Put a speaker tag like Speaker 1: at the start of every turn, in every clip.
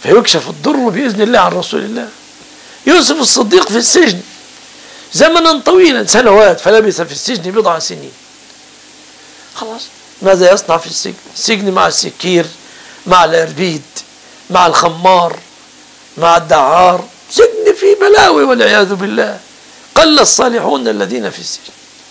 Speaker 1: فيكشف الضر بإذن الله عن رسول الله. يوسف الصديق في السجن زمنا طويلا، سنوات، فلبث في السجن بضع سنين. خلاص، ماذا يصنع في السجن؟ السجن مع السكير، مع الإربيد، مع الخمار، مع الدعار، سجن في بلاوي والعياذ بالله. قل الصالحون الذين في السجن.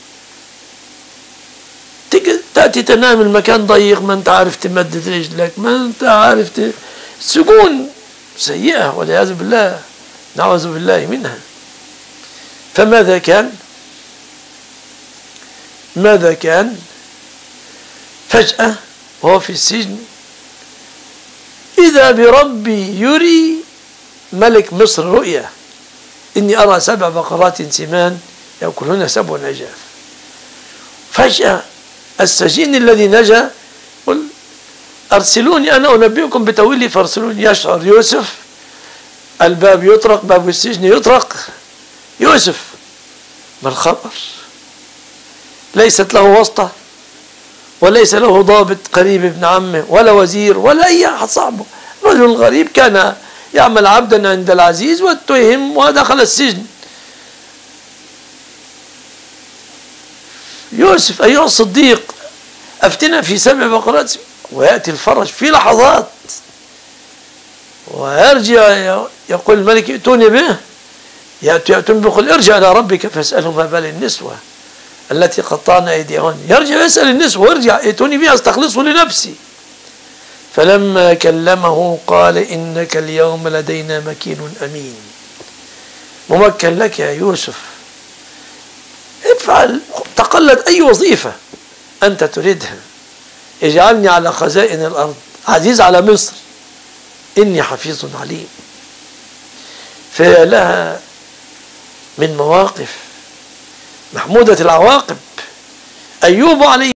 Speaker 1: تأتي تنام، المكان ضيق، ما انت عارف تمدد رجلك، ما انت عارف سجون سيئة والعياذ بالله، نعوذ بالله منها. فماذا كان؟ ماذا كان؟ فجأة وهو في السجن إذا بربي يري ملك مصر رؤيا: إني أرى 7 بقرات سمان يأكلون 7 عجاف. فجأة السجين الذي نجا قل: أرسلوني أنا أنبئكم بتأويلي فارسلوني. يشعر يوسف، الباب يطرق، باب السجن يطرق. يوسف، ما الخبر؟ ليست له واسطة، وليس له ضابط قريب ابن عمه، ولا وزير، ولا أي أحد صاحبه. رجل غريب كان يعمل عبدا عند العزيز واتهم ودخل السجن. يوسف أيها الصديق، أفتنا في 7 بقرات. ويأتي الفرج في لحظات، ويرجع يقول الملك: ائتوني به. يأتون بيقول: ارجع إلى ربك فاسأله ما بال النسوة التي قطعن أيديهن. يرجع يسأل النسوة: وارجع ائتوني به أستخلصه لنفسي. فلما كلمه قال: إنك اليوم لدينا مكين أمين. ممكن لك يا يوسف، افعل، تقلد أي وظيفة أنت تريدها، اجعلني على خزائن الأرض، عزيز على مصر، إني حفيظ عليم. فلها من مواقف محمودة العواقب. أيوب عليه